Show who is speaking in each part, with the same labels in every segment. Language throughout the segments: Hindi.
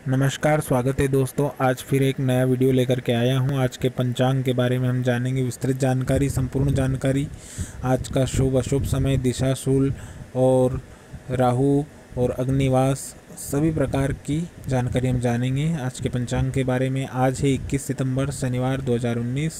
Speaker 1: नमस्कार, स्वागत है दोस्तों। आज फिर एक नया वीडियो लेकर के आया हूं। आज के पंचांग के बारे में हम जानेंगे विस्तृत जानकारी, संपूर्ण जानकारी। आज का शुभ अशुभ समय, दिशा, शूल और राहु और अग्निवास, सभी प्रकार की जानकारी हम जानेंगे आज के पंचांग के बारे में। आज है 21 सितंबर शनिवार 2019।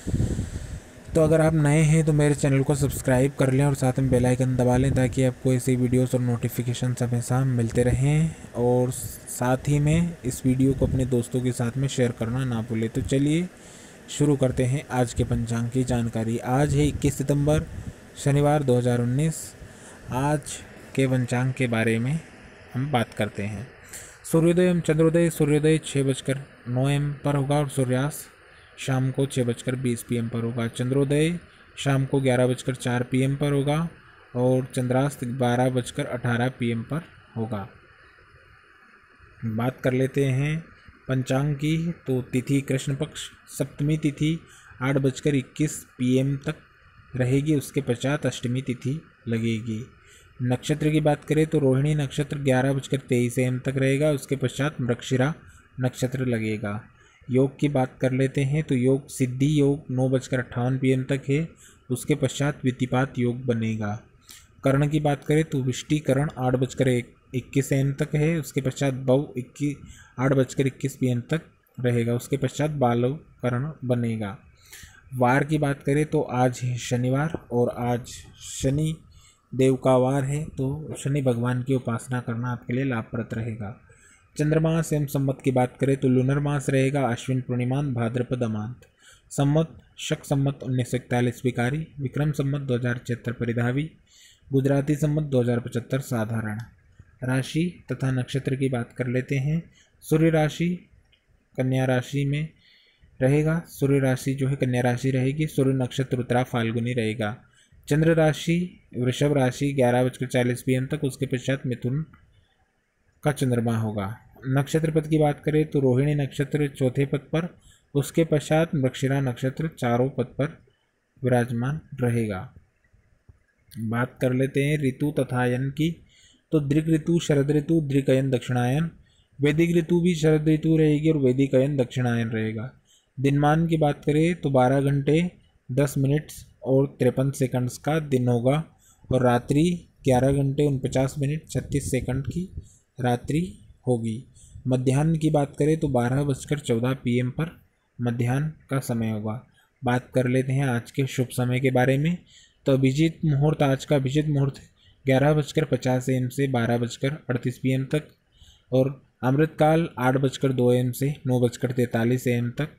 Speaker 1: तो अगर आप नए हैं तो मेरे चैनल को सब्सक्राइब कर लें और साथ में बेल आइकन दबा लें ताकि आपको ऐसी वीडियोस और नोटिफिकेशन हमेशा मिलते रहें। और साथ ही में इस वीडियो को अपने दोस्तों के साथ में शेयर करना ना भूलें। तो चलिए शुरू करते हैं आज के पंचांग की जानकारी। आज है 21 सितंबर शनिवार 2019। आज के पंचांग के बारे में हम बात करते हैं। सूर्योदय एवं चंद्रोदय, सूर्योदय 6:09 पर होगा और सूर्यास्त शाम को 6:20 PM पर होगा। चंद्रोदय शाम को 11:04 PM पर होगा और चंद्रास्त 12:18 PM पर होगा। बात कर लेते हैं पंचांग की। तो तिथि कृष्ण पक्ष, सप्तमी तिथि 8:21 PM तक रहेगी, उसके पश्चात अष्टमी तिथि लगेगी। नक्षत्र की बात करें तो रोहिणी नक्षत्र 11:23 AM तक रहेगा, उसके पश्चात मृगशिरा नक्षत्र लगेगा। योग की बात कर लेते हैं तो योग सिद्धि योग 9:58 PM तक है, उसके पश्चात वितिपात योग बनेगा। करण की बात करें तो विष्टिकरण 8:21 AM तक है, उसके पश्चात बव 8:21 PM तक रहेगा, उसके पश्चात बालव करण बनेगा। वार की बात करें तो आज है शनिवार और आज शनि देव का वार है, तो शनि भगवान की उपासना करना आपके लिए लाभप्रद रहेगा। चंद्रमास एवं संवत की बात करें तो लूनर मास रहेगा आश्विन पूर्णिमान भाद्रपद अमांत। संवत शक संवत 1941 विकारी, विक्रम संवत 2076 परिधावी, गुजराती संवत 2075 साधारण। राशि तथा नक्षत्र की बात कर लेते हैं। सूर्य राशि कन्या राशि में रहेगा, सूर्य राशि जो है कन्या राशि रहेगी। सूर्य नक्षत्र उत्तरा फाल्गुनी रहेगा। चंद्र राशि वृषभ राशि 11:40 PM तक, उसके पश्चात मिथुन का चंद्रमा होगा। नक्षत्र पद की बात करें तो रोहिणी नक्षत्र चौथे पद पर, उसके पश्चात मृगशिरा नक्षत्र चारों पद पर विराजमान रहेगा। बात कर लेते हैं ऋतु तथा अयन की। तो दृग ऋतु, शरद ऋतु, दृग अयन, दक्षिणायन। वैदिक ऋतु भी शरद ऋतु रहेगी और वैदिक अयन दक्षिणायन रहेगा। दिनमान की बात करें तो 12 घंटे 10 मिनट और 53 सेकंड्स का दिन होगा और रात्रि 11 घंटे 49 मिनट 36 सेकंड की रात्रि होगी। मध्याह्न की बात करें तो 12:14 PM पर मध्याह्न का समय होगा। बात कर लेते हैं आज के शुभ समय के बारे में। तो अभिजीत मुहूर्त, आज का अभिजीत मुहूर्त 11:50 AM से 12:38 PM तक और अमृतकाल 8:02 AM से 9:43 AM तक।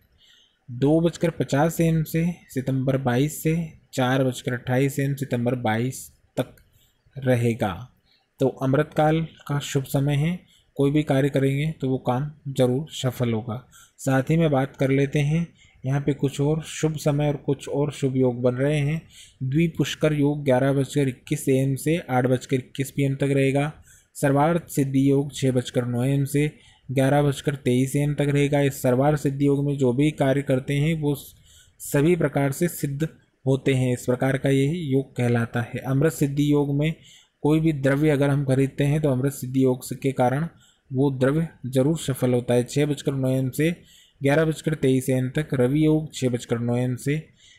Speaker 1: 2:50 AM से सितंबर 22 से 4:28 AM सितंबर 22 तक रहेगा। तो अमृतकाल का शुभ समय है, कोई भी कार्य करेंगे तो वो काम जरूर सफल होगा। साथ ही में बात कर लेते हैं यहाँ पे कुछ और शुभ समय और कुछ और शुभ योग बन रहे हैं। द्विपुष्कर योग 11:21 AM से 8:21 PM तक रहेगा। सर्वार्थ सिद्धि योग 6:09 AM से 11:23 AM तक रहेगा। इस सर्वार्थ सिद्धि योग में जो भी कार्य करते हैं वो सभी प्रकार से सिद्ध होते हैं, इस प्रकार का यही योग कहलाता है। अमृत सिद्धि योग में कोई भी द्रव्य अगर हम खरीदते हैं तो अमृत सिद्धि योग के कारण वो द्रव्य जरूर सफल होता है। 6:09 AM से 11:23 AM तक रवि योग, 6:09 AM से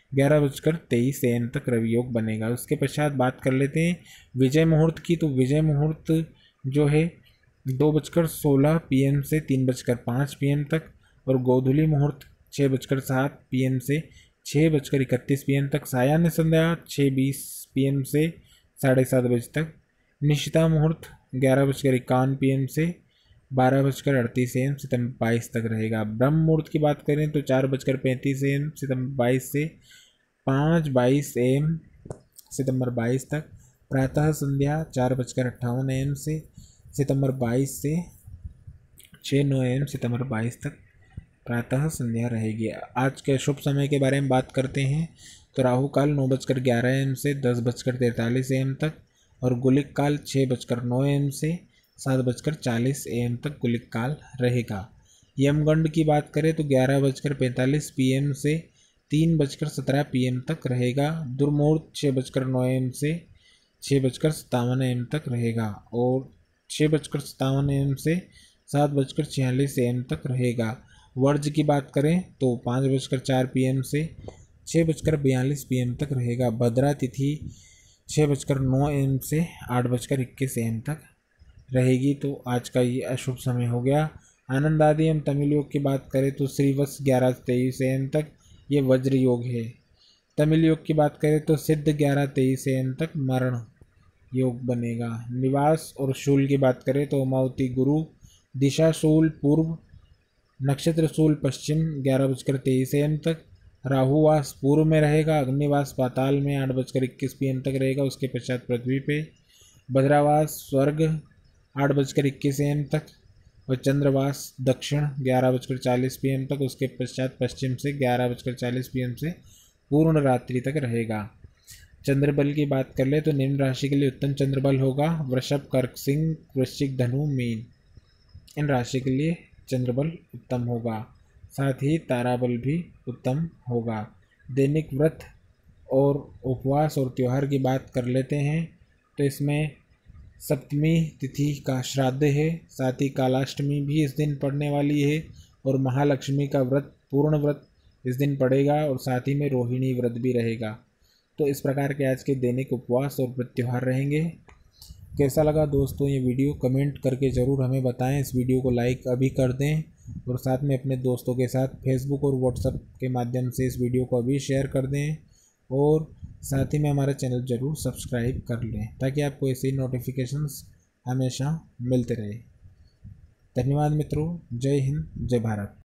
Speaker 1: 11:23 AM तक रवि योग बनेगा। उसके पश्चात बात कर लेते हैं विजय मुहूर्त की। तो विजय मुहूर्त जो है 2:16 PM से 3:05 PM तक और गोधूली मुहूर्त 6:07 PM से 6:31 PM तक। सायाह्न संध्या 6:20 PM से 7:30 बजे तक। निशिता मुहूर्त 11:51 PM से 12:38 AM सितंबर 22 तक रहेगा। ब्रह्म मुहूर्त की बात करें तो 4:35 AM सितंबर 22 से 5:22 AM सितंबर 22 तक। प्रातः संध्या 4:58 AM से सितंबर 22 से 6:09 AM सितंबर 22 तक प्रातः संध्या रहेगी। आज के शुभ समय के बारे में बात करते हैं तो राहु काल 9:11 AM से 10:43 AM तक और गुलिक काल 6:09 AM से 7:40 AM तक गुलिक काल रहेगा। यमगंड की बात करें तो 11:45 PM से 3:17 PM तक रहेगा। दुर्मुहूर्त 6:09 AM से 6:57 AM तक रहेगा और 6:57 AM से 7:46 AM तक रहेगा। वर्ज्य की बात करें तो 5:04 PM से 6:42 PM तक रहेगा। भद्रा तिथि 6:09 AM से 8:21 AM तक रहेगी। तो आज का ये अशुभ समय हो गया। आनंद आदि एवं तमिल योग की बात करें तो श्रीवत्स 11:23 AM तक ये वज्र योग है। तमिल योग की बात करें तो सिद्ध 11:23 AM तक मरण योग बनेगा। निवास और शूल की बात करें तो अमावती गुरु, दिशा शूल पूर्व, नक्षत्र शूल पश्चिम 11:23 AM तक। राहुवास पूर्व में रहेगा। अग्निवास पाताल में 8:21 PM तक रहेगा, उसके पश्चात पृथ्वी पे। भद्रावास स्वर्ग 8:21 AM तक और चंद्रवास दक्षिण 11:40 PM तक, उसके पश्चात पश्चिम से 11:40 PM से पूर्ण रात्रि तक रहेगा। चंद्रबल की बात कर ले तो निम्न राशि के लिए उत्तम चंद्रबल होगा वृषभ, कर्क, सिंह, वृश्चिक, धनु, मीन। इन राशि के लिए चंद्रबल उत्तम होगा, साथ ही ताराबल भी उत्तम होगा। दैनिक व्रत और उपवास और त्यौहार की बात कर लेते हैं तो इसमें सप्तमी तिथि का श्राद्ध है, साथ ही कालाष्टमी भी इस दिन पड़ने वाली है और महालक्ष्मी का व्रत पूर्ण व्रत इस दिन पड़ेगा और साथ ही में रोहिणी व्रत भी रहेगा। तो इस प्रकार के आज के दैनिक उपवास और व्रत त्यौहार रहेंगे। कैसा लगा दोस्तों ये वीडियो कमेंट करके ज़रूर हमें बताएं। इस वीडियो को लाइक अभी कर दें और साथ में अपने दोस्तों के साथ फेसबुक और व्हाट्सएप के माध्यम से इस वीडियो को अभी शेयर कर दें और साथ ही में हमारा चैनल ज़रूर सब्सक्राइब कर लें ताकि आपको ऐसी नोटिफिकेशंस हमेशा मिलते रहे। धन्यवाद मित्रों। जय हिंद, जय भारत।